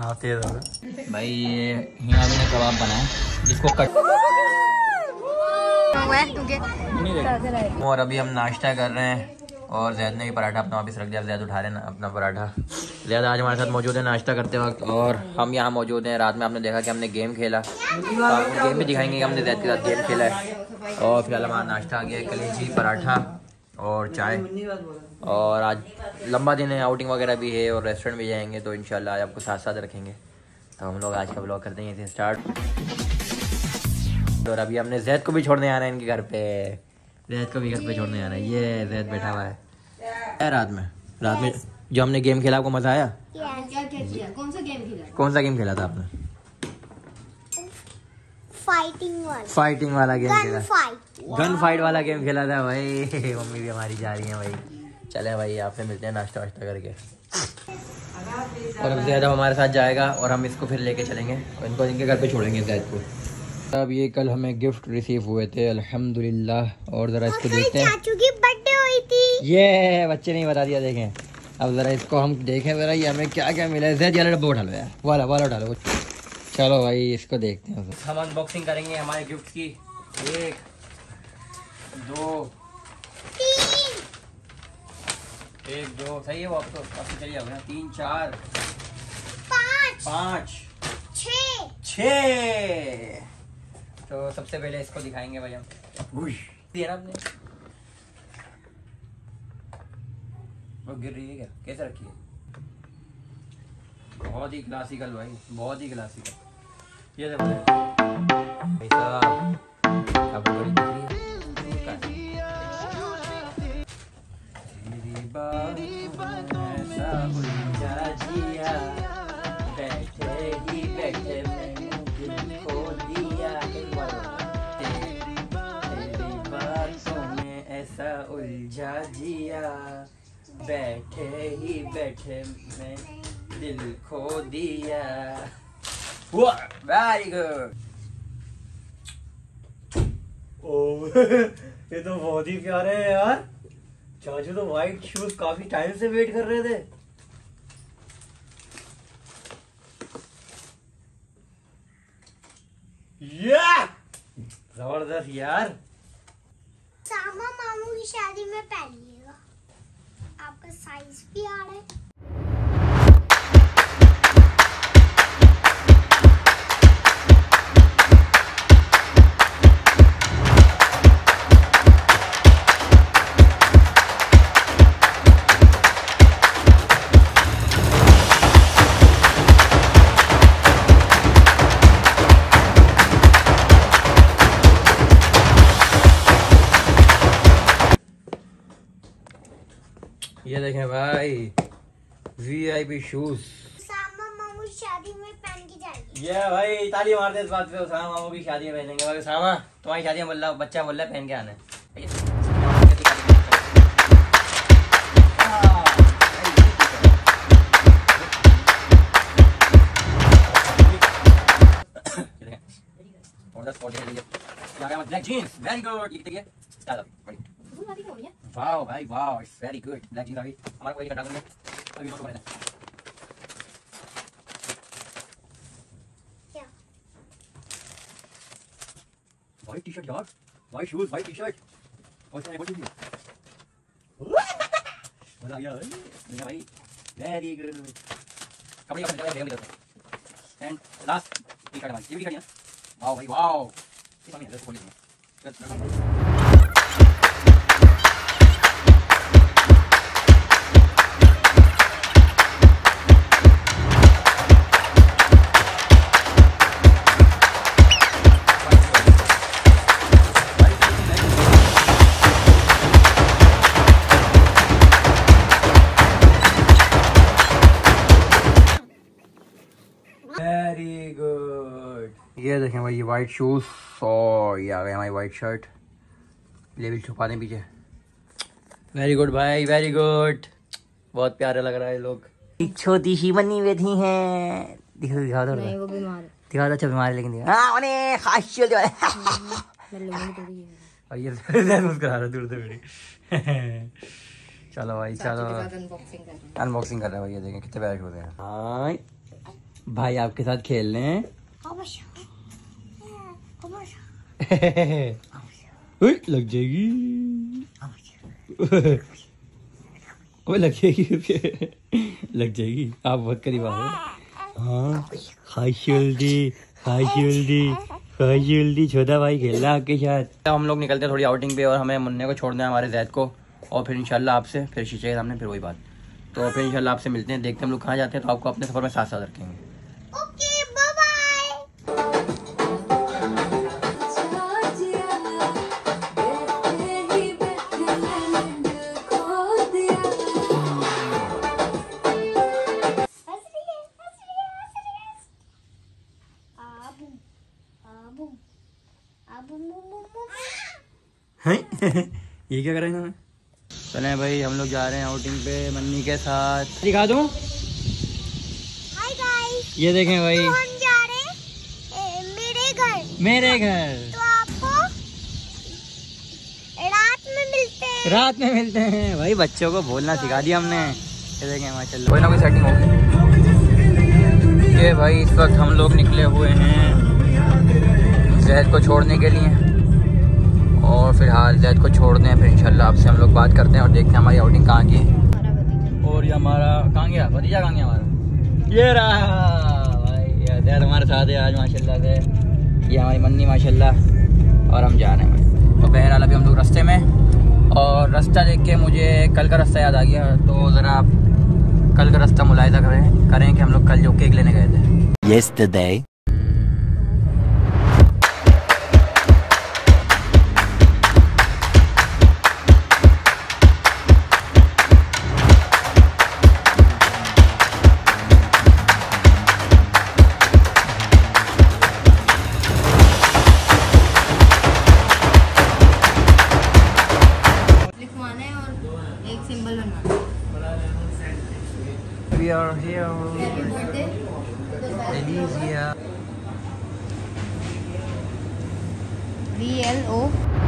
हाँ तेज होगा भाई। ये यहाँ मैंने कबाब बनाया जिसको कट और अभी हम नाश्ता कर रहे हैं और जैद ने भी पराठा अपना वापस रख दिया। जैद उठा रहे ना अपना पराठा। जैद आज हमारे साथ मौजूद है नाश्ता करते वक्त और हम यहाँ मौजूद हैं। रात में आपने देखा कि हमने गेम खेला, तो आपको गेम भी दिखाएंगे कि हमने जैद के साथ गेम खेला है। और फिलहाल हमारा नाश्ता आ गया है, कलेजी पराठा और चाय। और आज लंबा दिन है, आउटिंग वगैरह भी है और रेस्टोरेंट भी जाएंगे, तो इंशाल्लाह आज आपको साथ साथ रखेंगे। तो हम लोग आज का ब्लॉग करते हैं स्टार्ट। और अभी हमने जैद को भी छोड़ने आना है इनके घर पे। जैद को भी घर पे छोड़ने आना है। ये जैद बैठा हुआ है। रात में जो हमने गेम खेला आपको मजा आया? कौन सा गेम खेला था आपने? फाइटिंग वाला गेम खेला। गन फाइट वाला गेम खेला था भाई। मम्मी भी हमारी जा रही है भाई। चले भाई आपसे मिलते हैं नाश्ता वाश्ता करके। और अब ज़्यादा हमारे साथ जाएगा और हम इसको फिर लेके चलेंगे और इनको इनके घर पे छोड़ेंगे ज़ैद को। अब ये कल हमें गिफ्ट रिसीव हुए थे अल्हम्दुलिल्लाह। और ज़रा इसको देखते हैं। चाचू की बर्थडे हुई थी। ये बच्चे ने बता दिया। देखें अब ज़रा इसको हम देखें ज़रा ये हमें क्या क्या मिला है। ज़ैद वाला डब्बा उठा लो यार, वाला उठा लो। चलो भाई इसको देखते हैं। हम अनबॉक्सिंग करेंगे हमारे गिफ्ट की। 1 2 1 2 सही है वो। अब तो चलिए 3 4 5 6। तो सबसे पहले इसको दिखाएंगे भाई हम। दिया ना आपने वो गिर रही है क्या? कैसे रखी है? बहुत ही क्लासिकल भाई, बहुत ही क्लासिकल। ये देखो भाई साहब आपको बड़ी दिख रही है। ऐसा उलझा जिया बैठे ही बैठे मैंने दिल खो दिया। तेरी बातों में ऐसा उलझा जिया बैठे ही बैठे मैं दिल खो दिया। Very good. ओह ये तो बहुत ही प्यारे हैं यार। चाचू तो व्हाइट शूज काफी टाइम से वेट कर रहे थे। जबरदस्त यार। सामा मामू की शादी में पहनिएगा, आपका साइज भी आ रहा है। ये देखें भाई VIP शूज। सामा मामू शादी में पहन के जाएंगे। ये भाई ताली मारते इस बात पे। उसामा मामू की शादी में पहनेंगे। भाई उसामा तुम्हारी शादी में बच्चा बोल रहा है पहन के आना है। Black jeans very good. ये देखिए वाओ भाई wow it's very good. Black jeans आ गई हमारा कोई कटा देंगे अभी फोटो बनाना। क्या व्हाइट टी-शर्ट यार, व्हाइट शूज, व्हाइट टी-शर्ट और इसमें बहुत चीज मजा आ गया भाई। Very good. कपड़े का पहले भी करते हैं। एंड लास्ट टी-शर्ट हमारी ये भी टी-शर्ट है। वाओ भाई वाओ। इस हमें ड्रेस खोल लेंगे। Very good. ये देखें भाई ये वाइट शूज और ये आ गया हमारी वाइट शर्ट। लेवल छुपा दें पीछे। वेरी गुड भाई वेरी गुड। बहुत प्यारे लग रहा है लोग। एक छोटी सी बनी बैठी हैं। दिखा दो नहीं वो बीमार है। दिखा दो। अच्छा बीमार है लेकिन दिखा खासियत जो है। और ये मुस्कुरा रहा दूर से मेरी। चलो भाई चलो अनबॉक्सिंग कर रहे हैं भाई। ये देखें कितने प्यारे शूज हैं। हाँ भाई आपके साथ खेल रहे हैं। लग जाएगी वो लग जाएगी आप बहुत करीब आ रहे। हाँ जल्दी छोटा भाई खेल रहा है आपके साथ। हम लोग निकलते हैं थोड़ी आउटिंग पे और हमें मुन्ने को छोड़ना है हमारे जैद को, और फिर इंशाल्लाह आपसे फिर शीशे के सामने फिर वही बात। तो फिर इंशाल्लाह आपसे मिलते हैं, देखते हैं हम लोग कहाँ जाते हैं, तो आपको अपने सफर में साथ साथ रखेंगे। Okay bye bye. ये क्या कर रहे हैं? चले भाई हम लोग जा रहे हैं आउटिंग पे मन्नी के साथ। दिखा दूं? हाय गाइस, ये देखें भाई, तो हम जा रहे हैं मेरे घर। तो आपको रात में मिलते हैं। भाई बच्चों को बोलना सिखा दिया हमने। ये देखें माशाल्लाह कोई ना कोई सेटिंग होगी। ये भाई इस वक्त हम लोग निकले हुए हैं जैद को छोड़ने के लिए, और फिलहाल जैद को छोड़ते हैं, फिर इंशाल्लाह आपसे हम लोग बात करते हैं और देखते हैं हमारी आउटिंग कहाँ की है। और ये हमारा कहाँ गया भतीजा, कहाँ गया हमारा? ये रहा भाई जैद हमारे साथ है आज माशाल्लाह से। ये हमारी मन्नी माशाल्लाह, और हम जा रहे हैं भाई। तो बहरहाल अभी हम लोग रास्ते में, और रास्ता देख के मुझे कल का रास्ता याद आ गया। तो ज़रा आप कल का रास्ता मुलाहिजा करें कि हम लोग कल जो केक लेने गए थे yesterday। We are here. Elysia. VLO।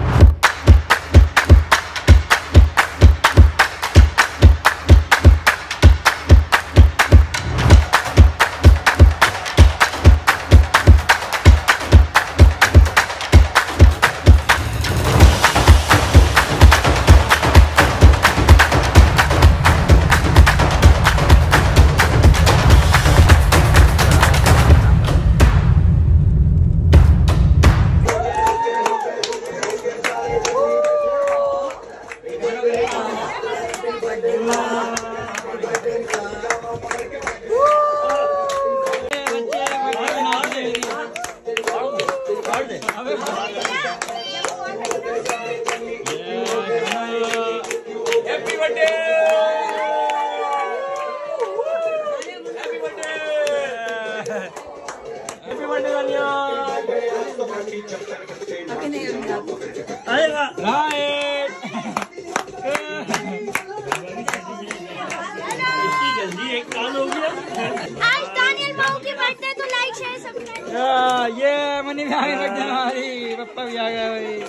आज दानियल माऊ की बर्थडे, तो लाइक शेयर सब्सक्राइब। ये मनी भी आ गई बर्थडे हमारी, पप्पा भी आ गया भाई।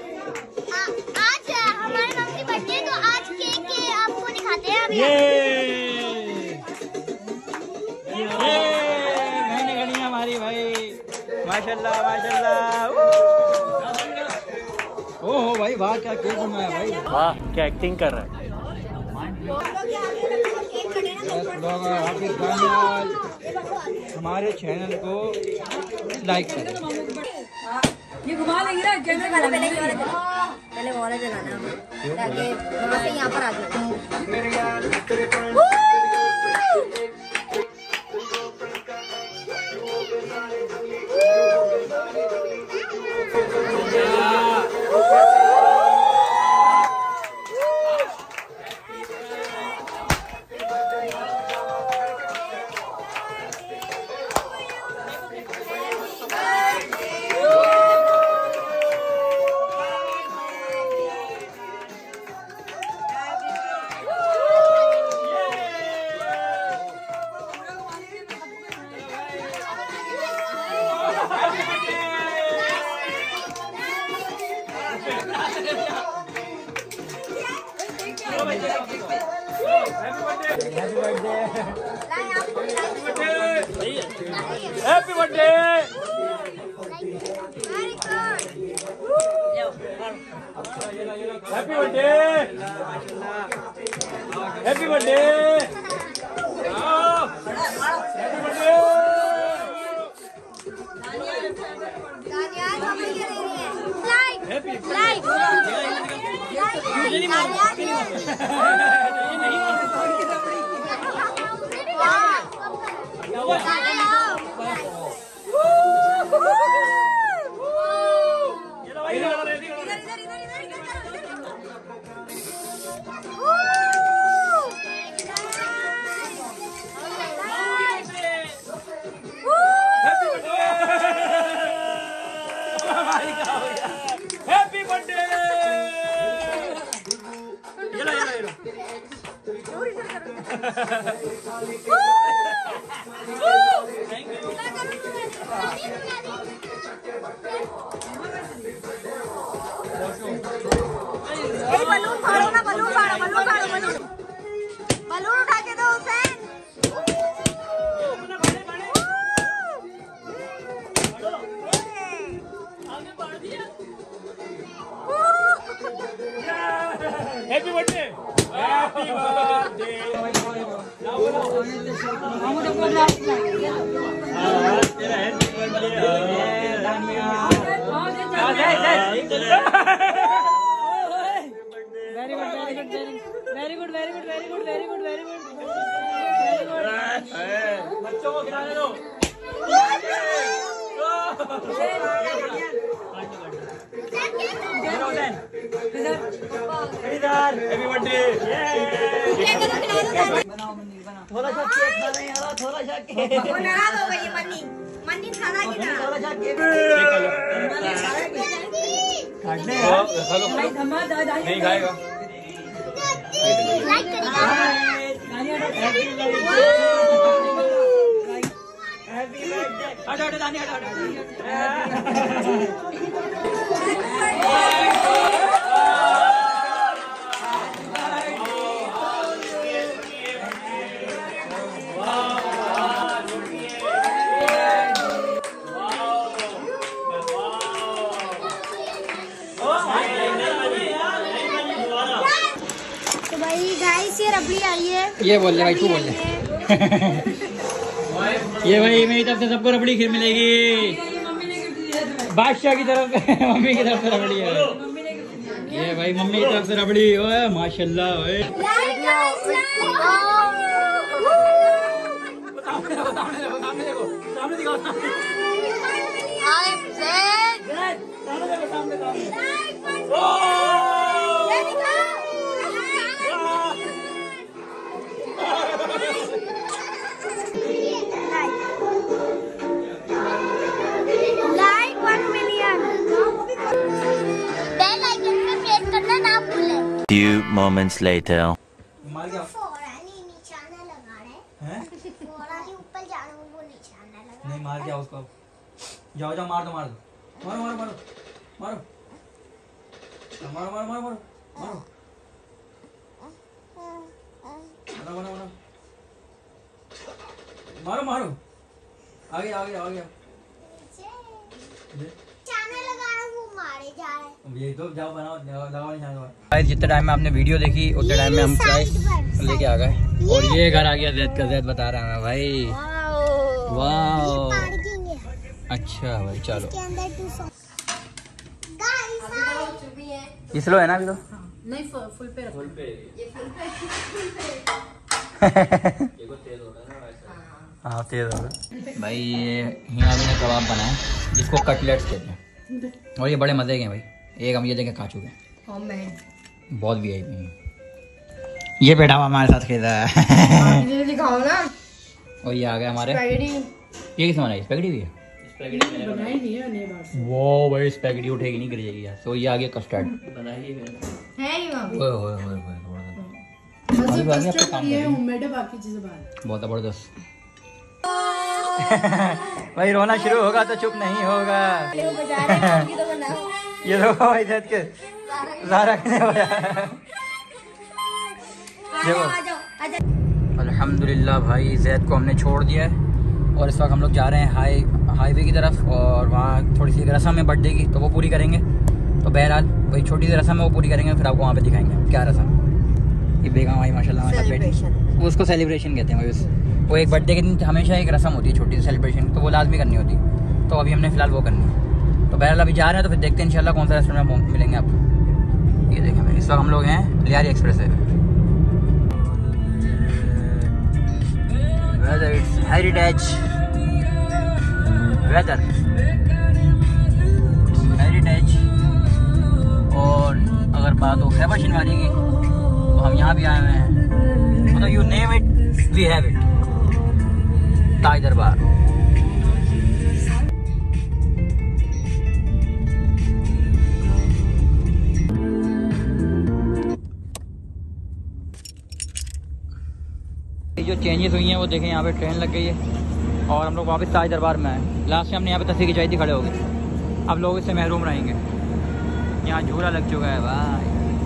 आज हमारे माऊ की बर्थडे, तो आज केक के आपको दिखाते हैं। अभी बहन गणी हमारी भाई माशाल्लाह माशाल्लाह। ओहो भाई वाह क्या केक बनाया भाई, वाह क्या एक्टिंग कर रहा है। हमारे चैनल को लाइक करें। ये घुमा लेंगे ना कैमरे को, पहले वाला जलाना ताकि वहाँ से यहाँ पर आ जाए। Happy birthday. Happy birthday. Balloon फाड़ो ना, बलून फाड़ो, बलून फाड़ो, बलून उठा के दो उसे। Happy birthday. Happy birthday. तेरा happy birthday. Very good, very good, very good, very good, very good, very good. बच्चों को खिलाने दो। हैप्पी बर्थडे। थोड़ा सा केक खा रहे हैं, थोड़ा सा केक। नहा दो भाई, मन्नी खाना की तरह। नहीं खाएगा। तो भाई गाइस ये रबड़ी आई है। ये बोल ले भाई, तू बोल ले। ये भाई मेरी तरफ से सबको रबड़ी खीर मिलेगी। बादशाह की तरफ मम्मी की तरफ से रबड़ी है। ये भाई मम्मी की तरफ से रबड़ी। ओए माशाल्लाह। ओए सामने दिखाओ। Few moments later. नहीं मार क्या उसको। जाओ जाओ, मार दो, मार दो, मारो मारो मारो मारो मारो मारो मारो मारो मारो मारो मारो मारो। आगे आगे आगे। ये तो जाओ बनाओ, लगाओ नहीं जाओ। जितने टाइम में आपने वीडियो देखी उतने टाइम में हम चाय लेके आ गए और ये घर आ गया जैद का। जैद बता रहा है भाई। वाह अच्छा भाई चलो। ये स्लो है ना अभी तो? नहीं फुल पे रखो। हाँ तेज होगा भाई। ये यहाँ भी कबाब बनाए जिसको कटलेट्स कहते हैं और ये बड़े मजे के हैं भाई। एक हम ये देखें खा चुके हैं, बहुत VIP है। ये बेटा हमारे साथ खेल रहा है। दिखाओ ना। और ये आ गए हमारे। ये किस बनाई? स्पैगेटी भी है। वो भाई स्पैगेटी उठेगी नहीं, गिर जाएगी यार। तो ये आ गया कस्टर्ड। बहुत जबरदस्त। भाई रोना शुरू होगा तो चुप नहीं होगा। ये देखो भाई जैद के ज़ारा अल्हम्दुलिल्लाह भाई जैद को हमने छोड़ दिया है और इस वक्त हम लोग जा रहे हैं हाईवे की तरफ और वहाँ थोड़ी सी रस्म है बर्थडे की, तो वो पूरी करेंगे। तो बहरहाल वही छोटी सी रस्म है, वो पूरी करेंगे, फिर आपको वहाँ पे दिखाएंगे क्या रस्म। ये बेगम भाई माशाल्लाह बेटी, वो उसको सेलिब्रेशन कहते हैं भाई। वो एक बर्थडे के दिन हमेशा एक रस्म होती है छोटी सी सेलिब्रेशन, तो वो लाजमी करनी होती है। तो अभी हमने फिलहाल वो करनी है। तो बहरहाल अभी जा रहे हैं, तो फिर देखते हैं इंशाल्लाह कौन सा रेस्टोरेंट में मिलेंगे आपको। ये देखें भाई, इस वक्त हम लोग हैं लियारी एक्सप्रेस है। weather, it's heritage weather, heritage। और अगर बात हो खैबर शिनवारी की तो हम यहाँ भी आए हुए हैं, मतलब you name it we have it, Taj Darbar. जो चेंजेस हुई हैं वो देखें, यहाँ पे ट्रेन लग गई है और हम लोग वापस ताज दरबार में आए। लास्ट टाइम हमने यहाँ पे तस्वीर खिंचाई थी खड़े हो गए, अब लोग इससे महरूम रहेंगे। यहाँ झूला लग चुका है भाई,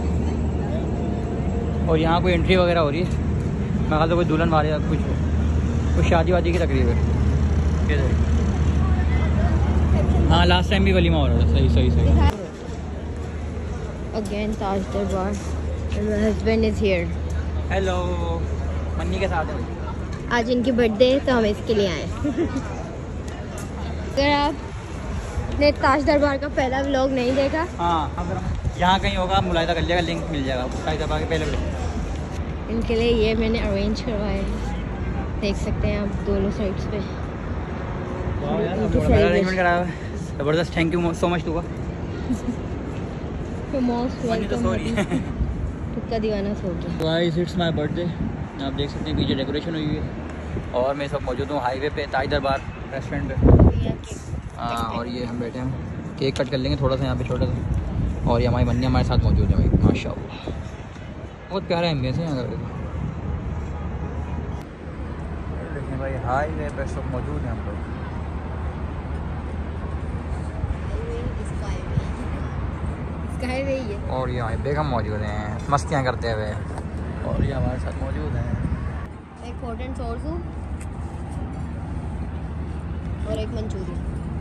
और यहाँ कोई एंट्री वगैरह हो रही है, मैं ख्याल से कोई दुल्हन वाले या कुछ शादी वादी की तकरीब है। हाँ लास्ट टाइम भी वलीमा हो रहा था। सही सही सही। Again Taj Darbar and my husband is here. Hello, Manni के साथ है। आज इनकी बर्थडे है तो हम इसके लिए आए। अगर आपने ताज दरबार का पहला व्लॉग नहीं देखा, हाँ यहाँ कहीं होगा, आप मुलाहिदा कर लीजिएगा, लिंक मिल जाएगा ताज दरबार के पहले व्लॉग। इनके लिए ये मैंने अरेंज करवाया है, देख सकते हैं आप दोनों साइड्स पे। अरेंजमेंट कराया है, ज़बरदस्त। Thank you so much to most welcome का दीवाना सोच। गाइस इट्स माय बर्थडे, आप देख सकते हैं पीछे डेकोरेशन हुई है और मैं इस वक्त मौजूद हूँ हाईवे पे ताज दरबार रेस्टोरेंट पे। और ये हम बैठे हैं, केक कट कर लेंगे थोड़ा सा यहाँ पे छोटा सा। और ये हमारी मन्नी हमारे साथ मौजूद है भाई, माशाल्लाह बहुत प्यारा एम्बियंस है यहाँ का। देखिए भाई हाईवे पे सब मौजूद हैं हम लोग। और ये हमारे बेगम मौजूद हैं मस्तियाँ करते हुए, और ये हमारे साथ मौजूद हैं। एक हॉट एंड सोर सूप और एक मंचूरियन,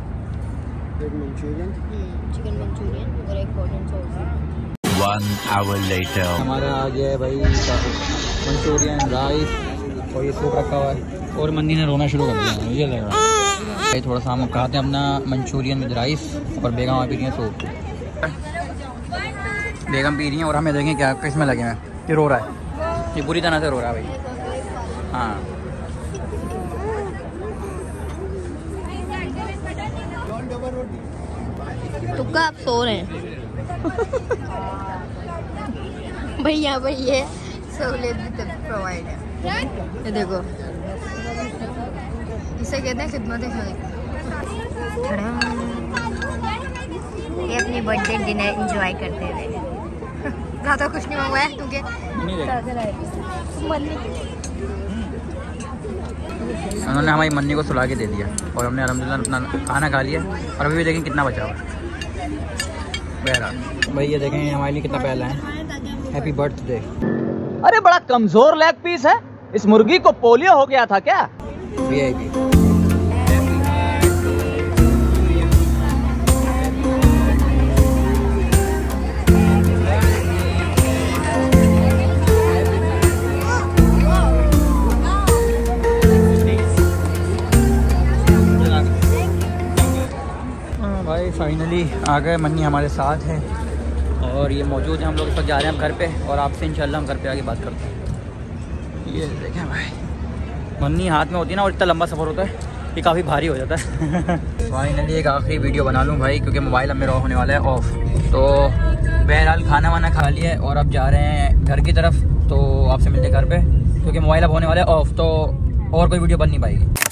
चिकन मंचूरियन और एक hot and sour soup. 1 hour later. हमारा आ गया है भाई मंचूरियन, राइस और ये सूप रखा हुआ है। और मन्नी ने रोना शुरू कर दिया, मुझे लग रहा है भाई थोड़ा सा हम खाते हैं अपना मंचूरियन विद राइस, और बेगम पी रही है सूप। बेगम पी रही हैं और हमें देखें क्या किसमें लगे हैं। ये रो रहा है, ये बुरी तरह से रो रहा है भाई। हाँ तुक्का आप सो रहे हैं। भाई यहाँ पर ये सहूलियत भी प्रोवाइड है, ये देखो, इसे कहते हैं खिदमत खलीक। ये अपनी बर्थडे डिनर एंजॉय करते हुए। ज़्यादा कुछ नहीं हुआ है क्योंकि उन्होंने हमारी मन्नी को सुला के दे दिया और हमने अल्हम्दुलिल्लाह अपना खाना खा लिया। और अभी भी देखें कितना बचा हुआ है। बहरहाल भाई ये देखें हमारे लिए कितना पहला है। Happy birthday. अरे बड़ा कमजोर लेग पीस है, इस मुर्गी को पोलियो हो गया था क्या? VIP। भाई फाइनली आ गए, मन्नी हमारे साथ है और ये मौजूद है। हम लोग इस वक्त जा रहे हैं हम घर पे, और आपसे इंशाल्लाह हम घर पे आके बात करते हैं। ये देखें भाई, मन्नी हाथ में होती है ना, और इतना लंबा सफ़र होता है ये काफ़ी भारी हो जाता है। फाइनली एक आखिरी वीडियो बना लूँ भाई, क्योंकि मोबाइल अब मेरा होने वाला है ऑफ। तो बहरहाल खाना वाना खा लिया है और अब जा रहे हैं घर की तरफ। तो आपसे मिलते घर पे, क्योंकि मोबाइल अब होने वाला है ऑफ, तो और कोई वीडियो बन नहीं पाएगी।